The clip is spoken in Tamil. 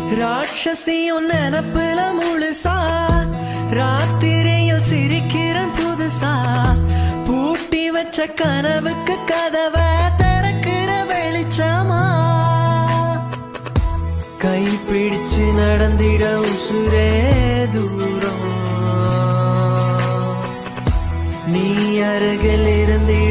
ராட்சசியும் நினப்புல முழுசா ராத்திரியில் சிரிக்கிறன் புதுசா பூட்டி வச்ச கனவுக்கு கதவை திறக்கிற வெளிச்சமா கை பிடிச்சு நடந்திட உசுரே தூரம் நீ அருகில் இருந்திட